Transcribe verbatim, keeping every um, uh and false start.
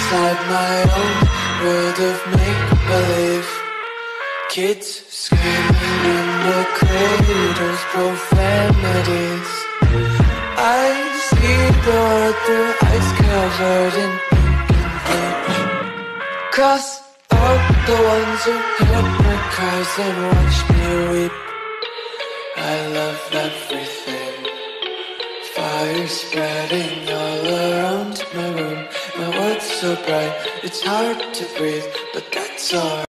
inside my own world of make-believe. Kids screaming in the cradles, profanities. I see the world through ice covered in ink and bleach. Cross out the ones who heard my cries and watched me weep. I love everything. Fire spreading all around my room. My world's so bright, it's hard to breathe, but that's alright.